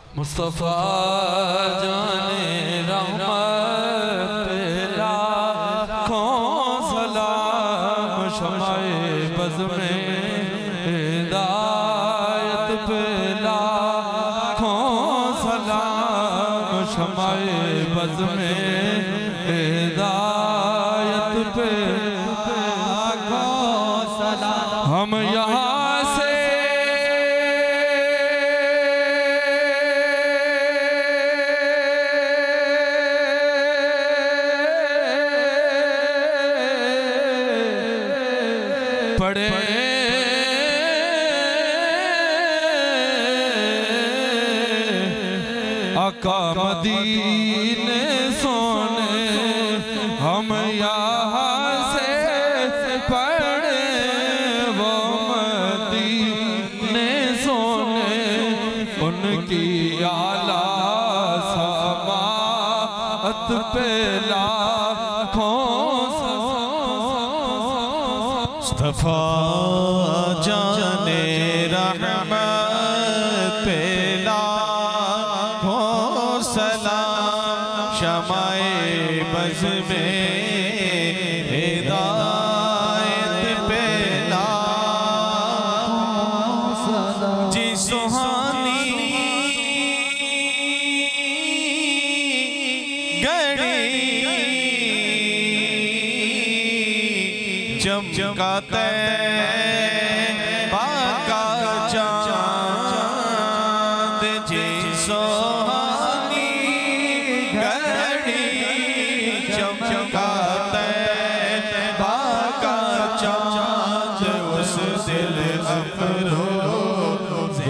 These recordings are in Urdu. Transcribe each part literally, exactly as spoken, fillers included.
مصطفیٰ جان رحمت پہ لاکھوں سلام شمع بز میں ہدایت پہ لاکھوں سلام شمع بز میں ہدایت پہ لاکھوں سلام ہم یہاں سے پڑے آقا مدینے سونے ہم یہاں سے پڑھے وہ مدینے سونے ان کی اعلیٰ سماعت پہ لاکھوں مصطفیٰ جان رحمت پہ لاکھوں سلام شمع بز میں ہدایت پہ لاکھوں سلام جی سہانی چمکاتے باقا چاند جی سوہانی گھڑی چمکاتے باقا چاند اس دل افروز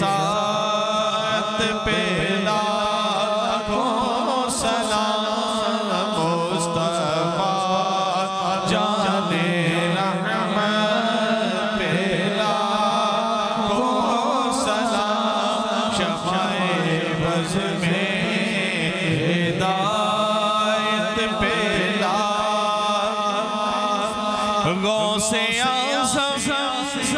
ساتھ پہ لاکھوں سلام مصطفیٰ جان غوث اعظم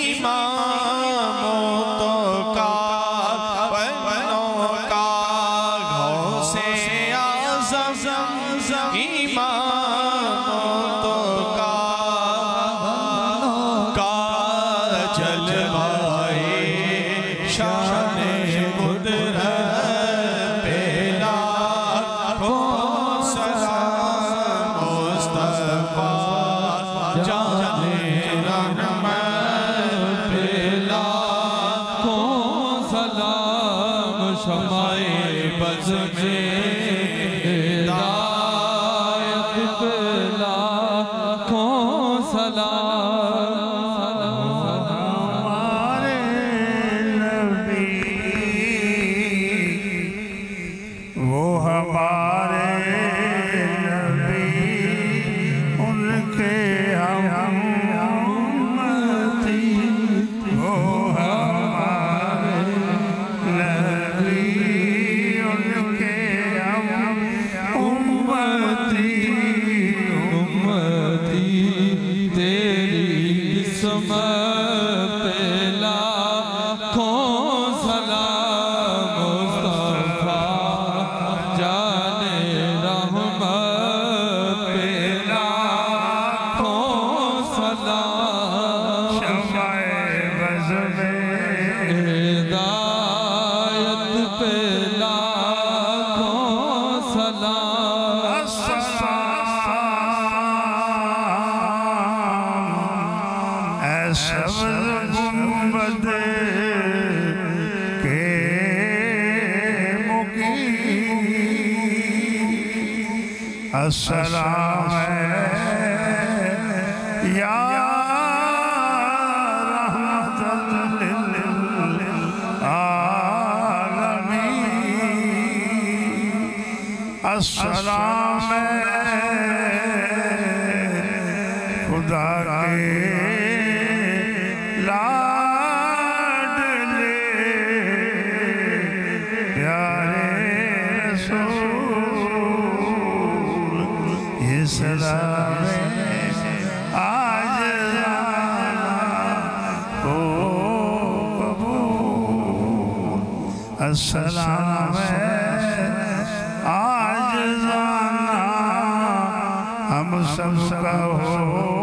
اماموں کا بنوں کا غوث اعظم اماموں کا کا جلوائے شان قدرت پہ لاکھوں سلام مصطفیٰ جان رحمت پہ لاکھوں سلام شمع بز میں ہدایت پہ لاکھوں سلام ہمارے نبی وہ ہمارے گنبد کے مقیم السلام یا رحمت للعالمین السلام خدا کے لاڈلے پیارے رسول یہ سلام آج کو قبول अस्सलाम आज जाना हम सबका हो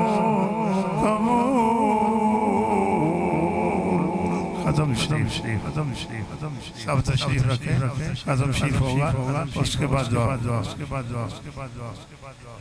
कबूल। खत्म शरीफ शरीफ खत्म शरीफ खत्म शरीफ सब तशरीफ रखें, खत्म शरीफ होगा उसके बाद दुआ उसके बाद दुआ उसके बाद दुआ उसके बाद दुआ।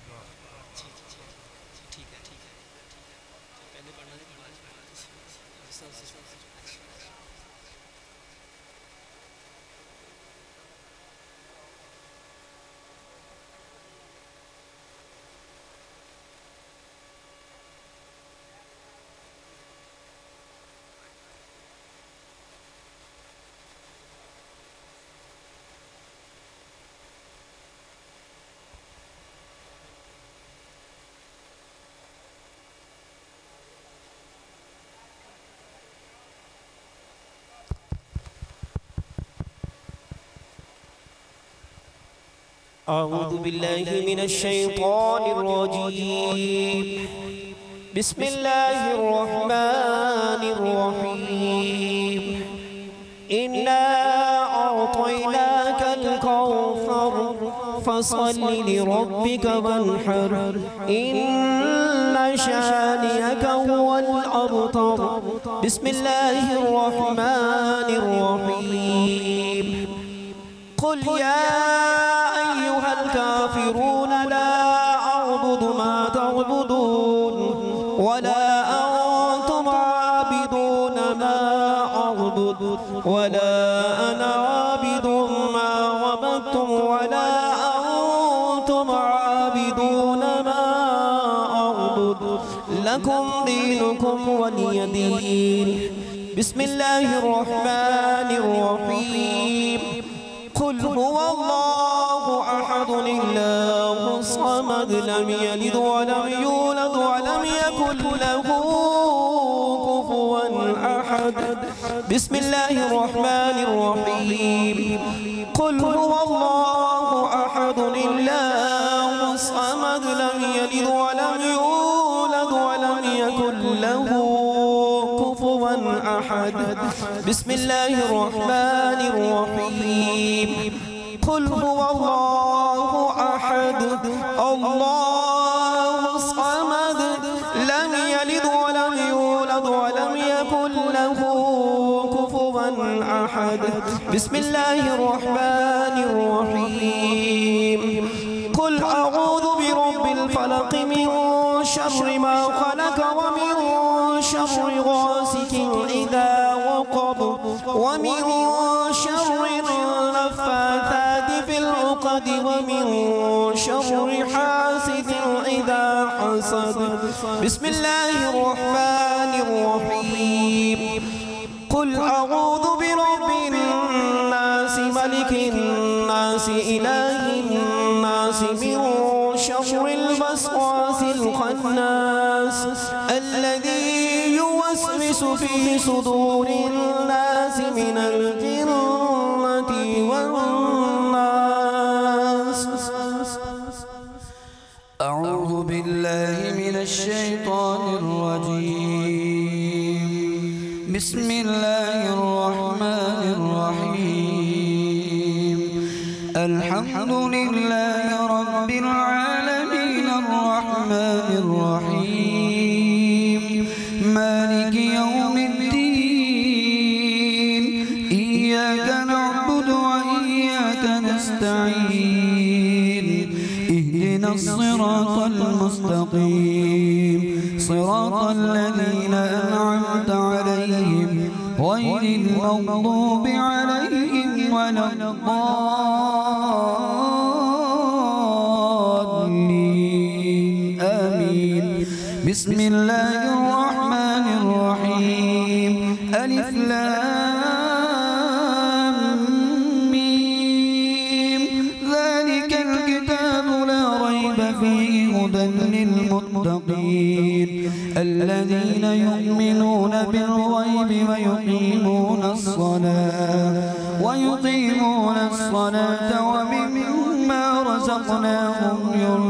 أعوذ بالله من الشيطان الرجيم. بسم الله الرحمن الرحيم. إنا أعطيناك الكوثر فصل لربك وانحر إن شانئك هو الأبتر. بسم الله الرحمن الرحيم. قل يا أيها الكافرون لا أعبد ما تعبدون ولا أنتم عابدون ما أعبد ولا أنا عابد ما عبدتم ولا أنتم عابدون ما أعبد لكم دينكم ولي دين. بسم الله الرحمن الرحيم. قل هو الله أحد الله الصمد لم يلد ولم يولد ولم يكن له كفوا أحد. بسم الله الرحمن الرحيم. قل هو الله أحد الله الصمد لم يلد ولم يولد ولم يكن له كفوا أحد. بسم الله الرحمن الرحيم. قل هو الله أحد الله الصمد لم يلد ولم يولد ولم يكن له كفوا أحد. بسم الله الرحمن الرحيم. قل أعوذ برب الفلق من شر ما خلق ومن شر غاسق إذا وقب ومن شر النفاثات في العقد ومن شر حاسد إذا حسد. بسم الله الرحمن الرحيم. قل أعوذ برب الناس ملك الناس إله الناس من شر الوسواس الخناس الذي يوسوس في صدور الناس من الجنة والناس. أعوذ بالله من الشيطان الرجيم. بسم الله الرحمن الرحيم. الحمد لله رب العالمين الرحمن الرحيم مالك يوم الدين. إياك نعبد وإياك نستعين. اهدنا الصراط المستقيم صراط الذين أنعمت عليهم غير المغضوب عليهم ولا الضالين آمين. بسم الله الرحمن الرحيم. ألف لام ميم. ذلك الكتاب لا ريب فيه هدى للمتقين الذين يؤمنون بالغيب ويقيمون الصلاة ويقيمون الصلاة ومما رزقناهم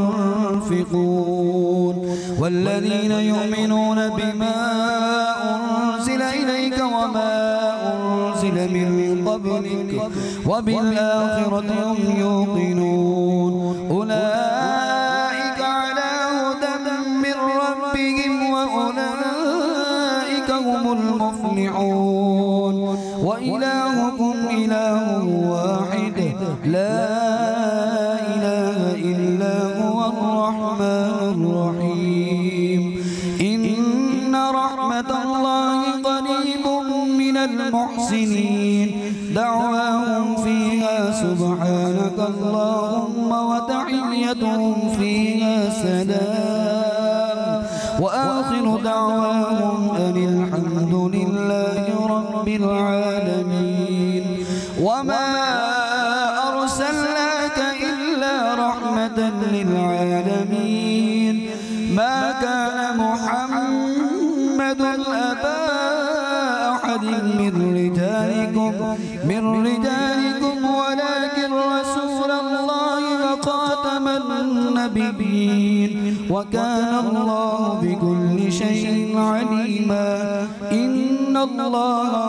ينفقون والذين يؤمنون بما أنزل إليك وما أنزل أرسل من قبلك وبالآخرة هم يوقنون أولئك على هدى من ربهم وأولئك هم المفلحون وإلهكم إله واحد لا إله إلا هو الرحمن الرحيم إن رحمة الله قريب من المحسنين دعواهم فيها سبحانك اللهم وتحيتهم فيها سلام وآخر دعواهم أن الحمد لله رب العالمين وما أرسلناك إلا رحمة للعالمين ما كان محمد أبا أحد من رجالكم من رجالكم ولكن رسول الله وخاتم النبيين وكان الله بكل شيء عليما إن الله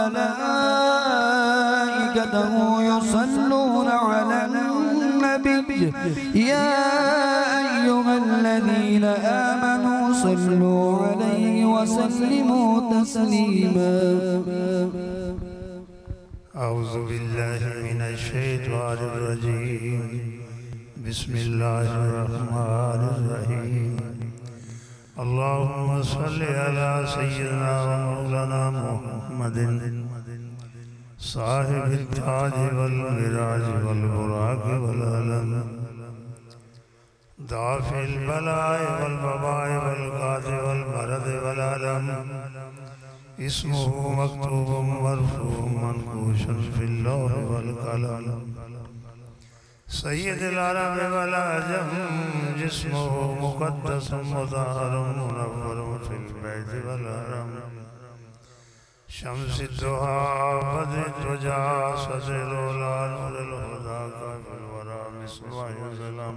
وملائكته يصلون على النبي يا أيها الذين آمنوا صلوا عليه وسلموا تسليما أعوذ بالله من الشيطان الرجيم بسم الله الرحمن الرحيم اللهم صل على سيدنا ومولانا محمد صاحب التاج والمراج والبراق والعلم دافع البلاء والوباء والقاذ والمرض والعلم اسمه مكتوب مرفوع منقوشا في اللوح والقلم سيد العرب والعجم جسمه مقدس مطهر منور في البيت والحرم شمس الضحى بدر الدجى صدر الأولى نور الهدى كافي الورى مصباح الظلام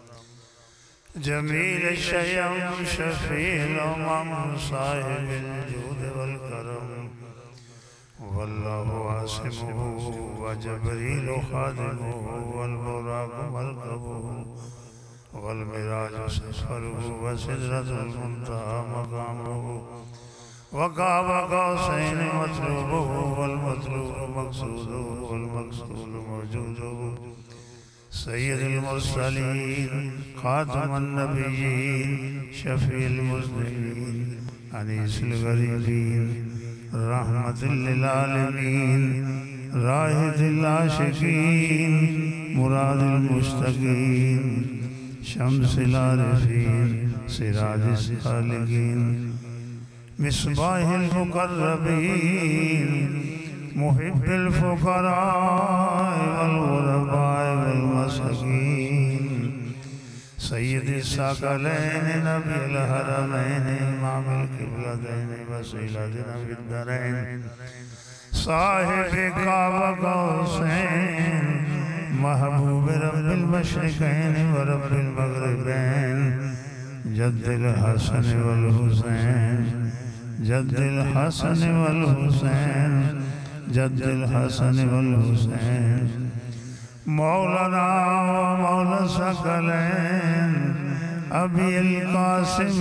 جميل الشيم شفيع الأمم صاحب الجود والكرم والله عاصمه وجبريل خادمه والبراق مركبه والمراج سفره وسدرة المنتهى مقامه وقاب قوسين مطلوبه والمطلوب مقصوده والمقصود موجوده سيد المرسلين خاتم النبيين شفيع المذنبين أنيس الغريبين رحمة للعالمين راحة العاشقين مراد المشتاقين شمس العارفين سراج السالكين مصباح المقربين محب الفقراء والغرباء والمساكين سيد الثقلين نبي الحرمين إمام القبلتين وسيلتنا في الدارين صاحب قاب قوسين محبوب رب المشرقين ورب المغربين جد الحسن والحسين جد الحسن والحسين جد الحسن والحسين مولانا ومولا الثقلين أبي القاسم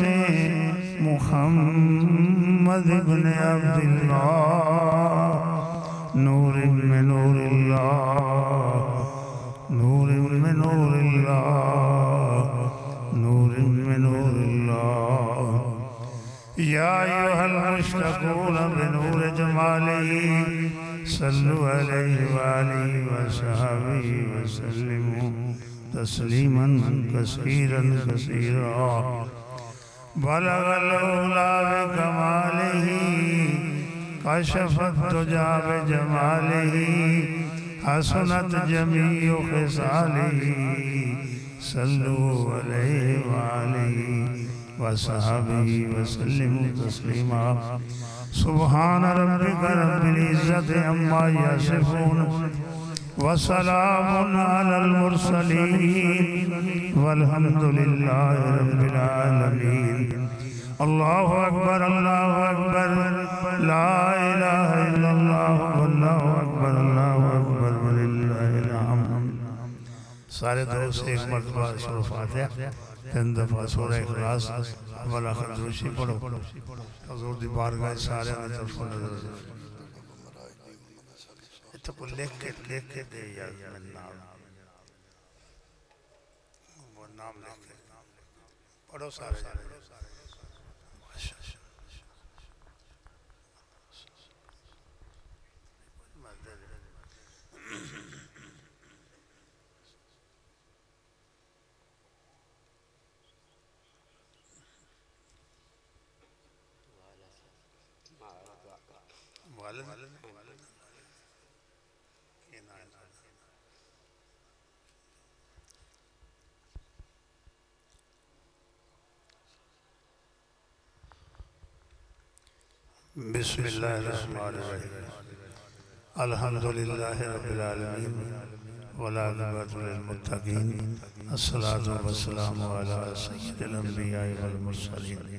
محمد بن عبد الله نور من نور الله نور من نور الله نور من نور الله يا أيها المشتاقون بنور جماله صلوا عليه وآله وصحبه وسلموا تسليما كثيرا كثيرا بلغ الأولى بكماله كشف الدجى بجماله حسنت جميع خصاله صلوا عليه وآله وصحبه وسلموا تسليما سبحان ربك رب العزة عما يصفون وسلام على المرسلين والحمد لله رب العالمين الله أكبر الله أكبر لا إله إلا الله والله اللہ اکبر اللہ اکبر وللہ الحمد. سارے دوست ایک مرتبہ سورہ فاتحہ تین دفعہ سورہ اخلاص والا خدوشی پڑھو. حضور دی بارگاہ سارے اندر طرف نظر تو کو لکھ کے لکھ کے دے یا من نام وہ نام لکھ کے پڑھو سارے جانے. بسم اللہ الرحمن الرحیم. الحمدللہ رب العالمین والعاقبۃ للمتقین. الصلاۃ والسلام علی سید الانبیاء والمرسلین.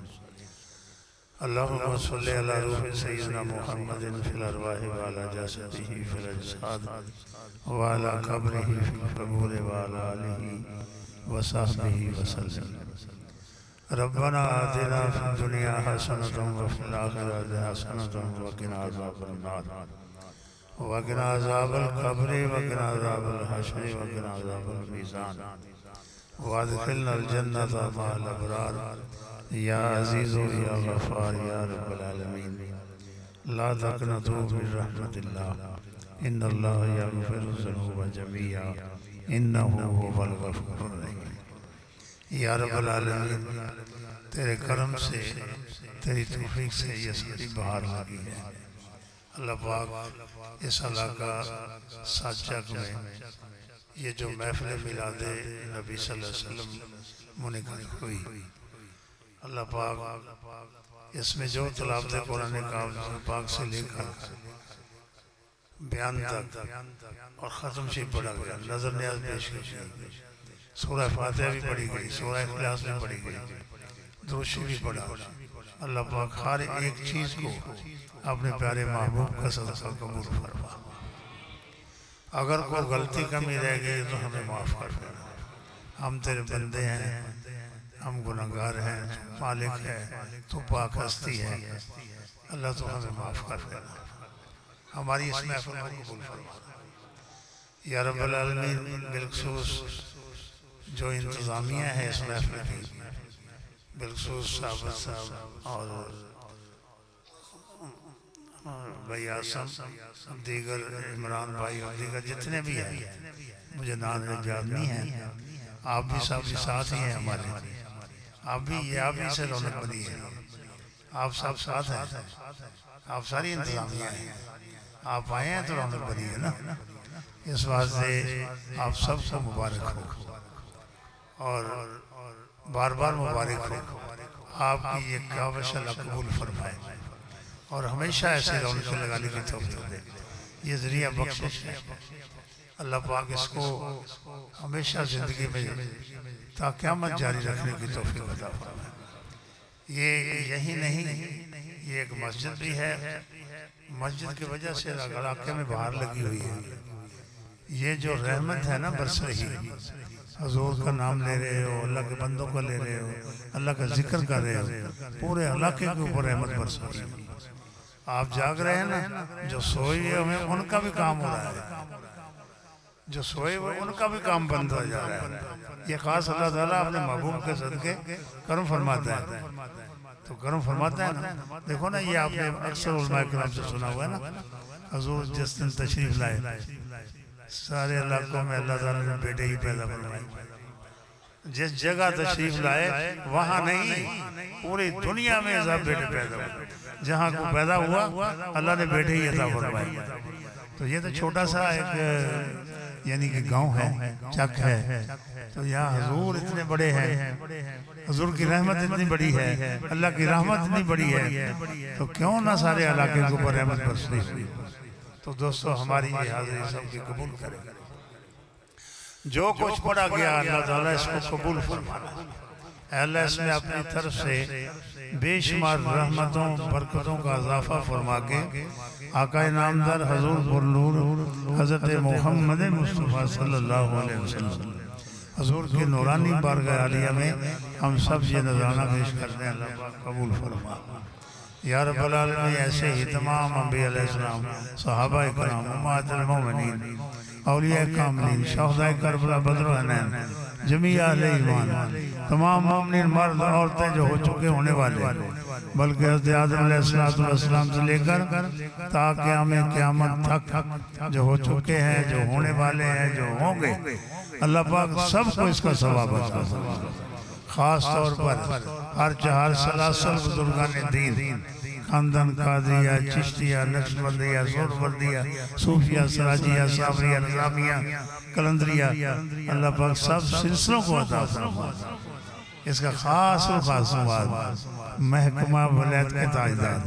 اللہم صلی علی روح سیدنا محمد فی الارواح وعلی جسدہ فی الاجساد وعلی قبرہ فی القبور وعلی آلہ وصحبہ وسلم. ربنا آتنا فی الدنیا حسنۃ وفی الآخرۃ حسنۃ وقنا عذاب النار وقنا عذاب القبر وقنا عذاب الحشر وقنا عذاب المیزان وادخلنا الجنۃ مع الابرار یا عزیز یا غفار یا رب العالمین. لا تقنطوا من رحمت اللہ ان اللہ یغفر الذنوب جميعا انہ هو الغفور الرحیم. یا رب العالمین تیرے کرم سے تیری توفیق سے یہ ساری بہار لگی ہے. اللہ پاک اس علاقہ ساچک میں یہ جو محفل میلاد نبی صلی اللہ علیہ وسلم منعقد ہوئی، اللہ پاک اس میں جو تلاوت قرآن پاک سے لے کر بیان تک اور ختم شی پڑھا گیا، نظر نیاز پیش کی گئی، سورہ فاتحہ بھی پڑھی گئی، سورہ اخلاص بھی پڑھی گئی، دروشی بھی پڑھا. اللہ پاک ہر ایک چیز کو اپنے پیارے محبوب کا صدقہ قبول فرما. اگر کوئی غلطی کمی رہ گئی تو ہمیں معاف کر دینا. ہم تیرے بندے ہیں، ہم گناہگار ہیں، مالک ہے، تو پاک ہستی ہے. اللہ تو ہمیں معاف کر دینا. ہماری اس محفل کو قبول فرما. یا رب العالمین بالخصوص جو انتظامیہ ہے اس محفل کی، بالخصوص صاحب صاحب اور بھائی آسم، دیگر عمران بھائی اور دیگر جتنے بھی ہیں، مجھے نام یاد نہیں ہے. آپ بھی سب بھی ساتھ ہی ہیں ہمارے. آپ بھی یہ آپ ہی سے رونق بنی ہے. آپ سب ساتھ ہیں، آپ ساری انتظامیہ ہیں. آپ آئے ہیں تو رونق بنی ہے نا. اس واسطے آپ سب کو مبارک ہو اور بار بار مبارک ہو. آپ کی یہ کاوش اللہ قبول فرمائے اور ہمیشہ ایسے رونق لگانے کی توفیق دے. یہ ذریعہ بخشش ہے. اللہ پاک اس کو ہمیشہ زندگی میں تا قیامت جاری رکھنے کی توفیق عطا فرمائے. یہ یہی نہیں، یہ ایک مسجد بھی ہے. مسجد کی وجہ سے علاقے میں باہر لگی ہوئی ہے. یہ جو رحمت ہے نا برس رہی، حضور کا نام لے رہے ہو، اللہ کے بندوں کا لے رہے ہو، اللہ کا ذکر کر رہے ہو، پورے علاقے کے اوپر رحمت برس رہی ہے. آپ جاگ رہے ہیں نا، جو سوئی ہے ہمیں ان کا بھی کام ہو رہا ہے. جو سوئے ہوئے ان کا بھی کام بند ہو جا رہا ہے. یہ خاص اللہ تعالیٰ اپنے محبوب کے صدقے کرم فرماتا ہے. تو کرم فرماتا ہے نا. دیکھو نا، یہ آپ نے اکثر علماء کرام سے سنا ہوا ہے نا، حضور جس دن تشریف لائے سارے علاقوں میں اللہ تعالیٰ نے بیٹے ہی پیدا فرمائے. جس جگہ تشریف لائے وہاں نہیں، پوری دنیا میں سب بیٹے پیدا ہوئے. جہاں کو پیدا ہوا اللہ نے بیٹے ہی عطا فرمائے. تو یہ تو چھوٹا سا ایک یعنی کہ گاؤں ہے، چک ہے. تو یہاں حضور اتنے بڑے ہیں، حضور کی رحمت اتنی بڑی ہے، اللہ کی رحمت اتنی بڑی ہے، تو کیوں نہ سارے علاقے کے اوپر رحمت برستی ہوئی. تو دوستو ہماری یہ حاضری سب کی قبول کرے. جو کچھ پڑھا گیا اللہ تعالیٰ اس کو قبول فرمانا. اے اللہ اس میں اپنی طرف سے بے شمار رحمتوں برکتوں کا اضافہ فرما کے آقا نامدار حضور پر نور حضرت محمد مصطفیٰ صلی اللہ علیہ وسلم حضور کی نورانی بارگاہ عالیہ میں ہم سب یہ نذرانہ پیش کرتے ہیں، اللہ پاک قبول فرما۔ یا رب العالمین ایسے ہی تمام انبیاء علیہ السلام، صحابہ اکرام، امہات المومنین، اولیاء کاملین، شہداء کربلا، بدر و حنین، جمیع اہل ایمان، تمام مومنین مرد عورتیں جو ہو چکے ہونے والے، بلکہ حضرت آدم علیہ السلام سے لے کر تا قیام قیامت تک جو ہو چکے ہیں، جو ہونے والے ہیں، جو ہوں گے، اللہ پاک سب کو اس کا ثواب عطا فرمائے۔ خاص طور پر ہر چہار سلاسل بزرگان دین، خاندان قادریہ، چشتیہ، نقشبندیہ، سوربردیہ، صوفیہ، سراجیہ، صابریہ، نظامیہ، کلندریہ، اللہ پاک سب سلسلوں کو عطا فرمائے۔ اس کا خاص و خاص سواد محکمہ ولایت کے تاجدار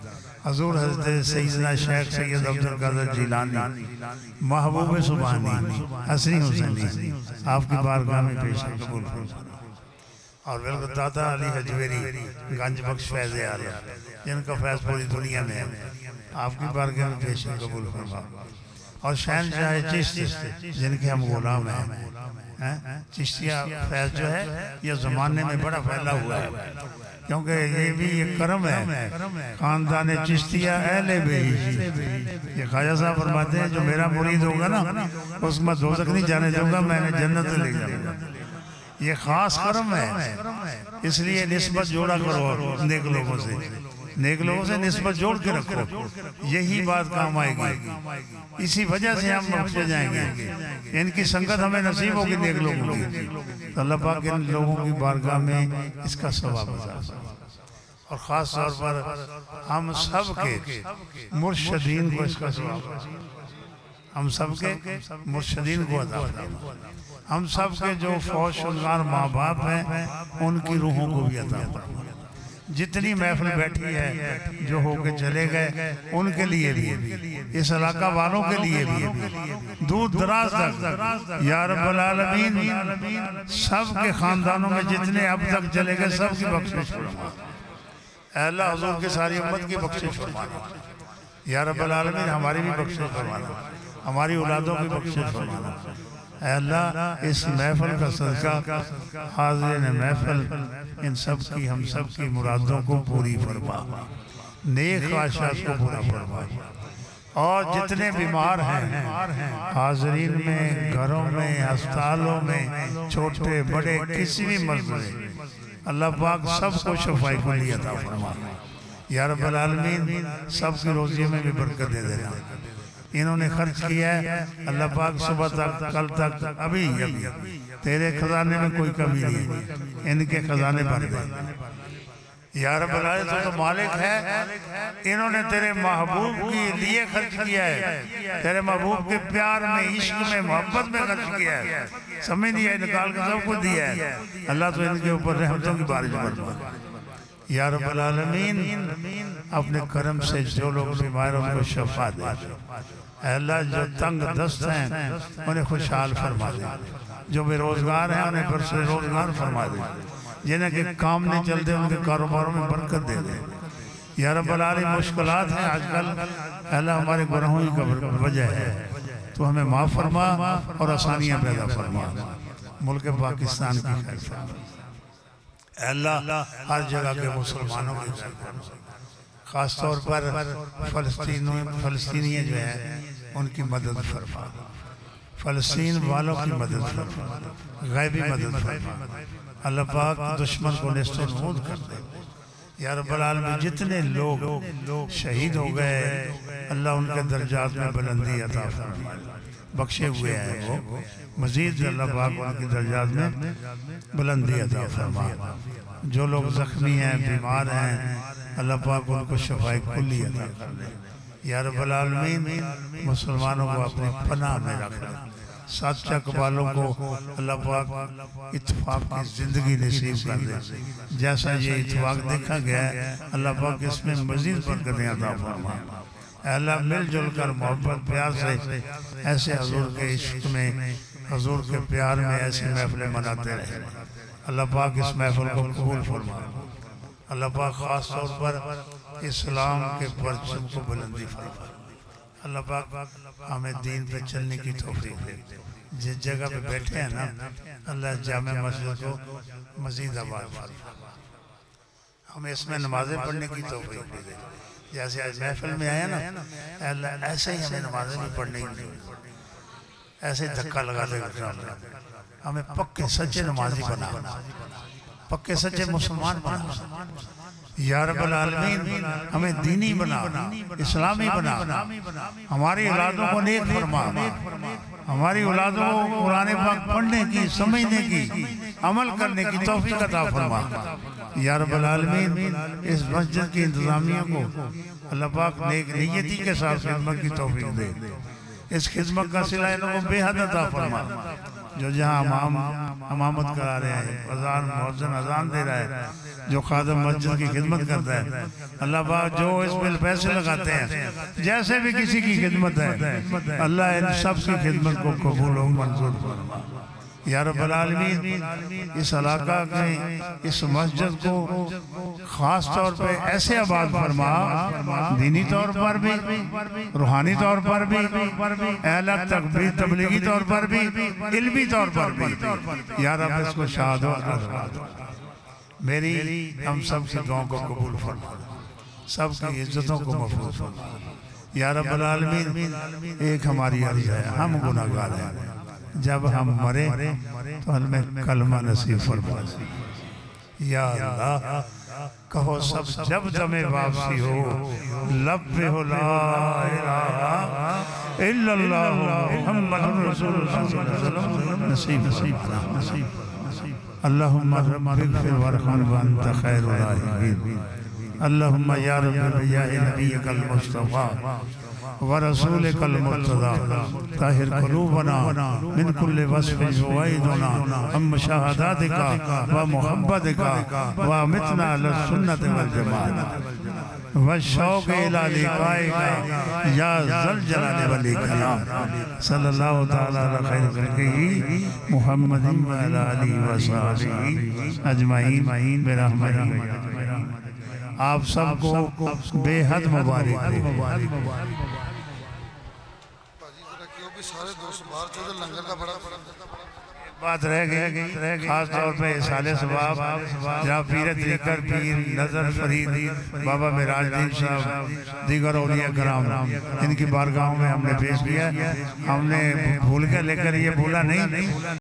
حضور حضرت سیدنا شیخ سید عبدالقادر جیلانی محبوب سبحانی حسنی حسینی آپ کی بارگاہ میں پیش قبول فرمائے۔ اور بالکل داتا علی حجویری گنج بخش فیض عالیہ جن کا فیض پوری دنیا میں ہے، آپ کی بارگاہ میں پیش قبول فرمائے۔ اور شہنشاہ چشتی جن کے ہم غلام ہیں، چشتیہ فیض جو ہے یہ زمانے میں بڑا پھیلا ہوا ہے، کیونکہ یہ بھی ایک کرم ہے، خاندان چشتیہ اہل بیہی۔ یہ خواجہ صاحب فرماتے ہیں جو میرا مرید ہوگا نا اس میں دوزخ نہیں جانے دوں گا، میں نے جنت لے جاؤں گا۔ یہ خاص کرم ہے، اس لیے نسبت جوڑا کرو نیک لوگوں سے، نیک لوگوں سے نسبت جوڑ کے رکھو، یہی بات کام آئے گی، اسی وجہ سے ہم بخشے جائیں گے۔ ان کی سنگت ہمیں نصیب ہوگی نیک لوگوں کی، تو اللہ پاک ان لوگوں کی بارگاہ میں اس کا ثواب عطا فرمائے۔ اور خاص طور پر ہم سب کے مرشدین کو اس کا ثواب، ہم سب کے مرشدین کو عطا فرمائے، ہم سب کے جو فوج شدگار ماں باپ ہیں ان کی روحوں کو بھی عطا فرمائے۔ جتنی محفل بیٹھی ہے جو ہو کے چلے گئے ان کے لیے بھی، اس علاقہ والوں کے لیے بھی، دور دراز تک یا رب العالمین سب کے خاندانوں میں جتنے اب تک چلے گئے سب کی بخشش فرما۔ اے اللہ حضور کے ساری امت کی بخشش فرمانا، یا رب العالمین ہماری بھی بخشش فرمانا، ہماری اولادوں کی بخشش فرمانا۔ اے اللہ اس محفل کا صدقہ حاضرین محفل ان سب کی ہم سب کی مرادوں کو پوری فرما، نیک خواہشات کو پورا فرما، اور جتنے بیمار ہیں حاضرین میں، گھروں میں، ہسپتالوں میں، چھوٹے بڑے کسی بھی مرض میں، اللہ پاک سب کو شفائی کلی عطا فرما۔ یا رب العالمین سب کی روزی میں بھی برکت دے دینا۔ انہوں نے خرچ کیا ہے اللہ پاک صبح تک کل تک ابھی ابھی تیرے خزانے میں کوئی کمی نہیں ہے، ان کے خزانے بھر دے۔ یا رب العالمین تو تو مالک ہے، انہوں نے تیرے محبوب کے لیے خرچ کیا ہے، تیرے محبوب کے پیار میں، عشق میں، محبت میں خرچ کیا ہے، سمجھ دیا ہے، نکال کے سب کو دیا ہے۔ اللہ تو ان کے اوپر رحمتوں کی بارش برپا۔ یا رب العالمین اپنے کرم سے جو لوگ بیمار ان کو شفا دے، اے اللہ جو تنگ دست ہیں انہیں خوشحال فرما دے، جو بے روزگار ہیں انہیں پر سے روزگار فرما دے، جنہیں کہ کام نہیں چلتے ان کے کاروباروں میں برکت دے دے۔ یا رب العالمین مشکلات ہیں آج کل، اے اللہ ہمارے گناہوں کی وجہ ہے، تو ہمیں معاف فرما اور آسانیاں پیدا فرما، ملک پاکستان کی خیر فرما۔ اے اللہ ہر جگہ کے مسلمانوں کی خیر فرما، خاص طور پر فلسطینی جو ہیں ان کی مدد فرما، فلسطین والوں کی مدد فرما، غیبی مدد فرما۔ اللہ پاک دشمن کو نیست و نابود کر دے۔ یا رب العالمین جتنے لوگ شہید ہو گئے اللہ ان کے درجات میں بلندی عطا فرما، بخشے ہوئے ہیں وہ مزید اللہ پاک ان کی درجات میں بلندی عطا فرما۔ جو لوگ زخمی ہیں، بیمار ہیں، اللہ پاک ان کو شفاء کلی عطا کر دے۔ یا رب العالمین مسلمانوں کو اپنی پناہ میں رکھ لے، سچا اقبالوں کو اللہ پاک اتفاق کی زندگی نصیب کر دے۔ جیسا یہ اتفاق دیکھا گیا ہے اللہ پاک اس میں مزید برکتیں عطا فرما۔ اے اللہ مل جل کر محبت پیار سے ایسے حضور کے عشق میں، حضور کے پیار میں ایسی محفلیں مناتے رہے۔ اللہ پاک اس محفل کو قبول فرما۔ اللہ پاک خاص طور پر اسلام کے پرچم کو بلندی فرما۔ اللہ پاک ہمیں دین پہ چلنے کی توفیق دے. جس جگہ پہ بیٹھے ہیں نا اللہ جامع مسجد کو مزید آباد فرمائے. ہمیں اس میں نمازیں پڑھنے کی توفیق دے. جیسے آج محفل میں آیا نا اے اللہ ایسے ہی ہمیں نمازیں بھی پڑھنے کی ایسے دھکا لگا دے گا. ہمیں پکے سچے نمازی بنا, پکے سچے مسلمان بنا. یا رب العالمین ہمیں دینی بنا, اسلامی بنا. ہماری اولادوں کو نیک فرما, ہماری اولادوں کو قرآن پاک پڑھنے کی, سمجھنے کی, عمل کرنے کی توفیق عطا فرما. یا رب العالمین اس مسجد کی انتظامیہ کو اللہ پاک نیک نیتی کے ساتھ خدمت کی توفیق دے. اس خدمت کا صلہ انہوں کو بے حد عطا فرما. جو جہاں امام امامت کرا رہے ہیں, اذان مؤذن اذان دے رہا ہے, جو خادم مسجد کی خدمت کرتا ہے, اللہ پاک جو اس میں پیسے لگاتے ہیں, جیسے بھی کسی کی خدمت ہے, اللہ ان سب کی خدمت کو قبول و منظور فرما. یا رب العالمین اس علاقہ میں اس مسجد کو خاص طور پہ ایسے آباد فرما, دینی طور پر بھی, روحانی طور پر بھی, اہل تکبیر تبلیغی طور پر بھی, علمی طور پر بھی. یا رب اس کو شاد و عزت. میری ہم سب کی دعاوں کو قبول فرما, سب کی عزتوں کو محفوظ فرما. یا رب العالمین ایک ہماری عرض ہے, ہم گناہگار ہیں, جب ہم مرے تو ہمیں کلمہ نصیب فرما. یا اللہ کہو سب جب دم واپسی ہو لب پہ ہو لا الہ الا اللہ محمد رسول اللہ صلی اللہ علیہ وسلم. نصیب نصیب نصیب. اللہم اغفر وارحم وانت خیر الراحمین. اللہم یا رب بجاہ نبیک المصطفیٰ ورسولك المرتضى طاہر قلوبنا من كل وصف وعيدنا ہم مشاہداتك ومحبتك وامتنا على السنة والجماعة والشوق الى لقائك یا ذا الجلال والاکرام. صلی اللہ تعالی علی خیر خلقہ محمد وعلی آلہ وصحبہ اجمعین برحمتہ. آپ سب کو بے حد مبارک ہو. سارے دوست باہر چودھر لنگر کا بڑا بات رہ گئی, خاص طور پہ احسال ثواب جہاں پیر طریقت پیر نظر فرید بابا معراج الدین صاحب دیگر اولیاء کرام ان کی بارگاہوں میں ہم نے پیش کیا. ہم نے بھول کے لے کر یہ بھولا نہیں.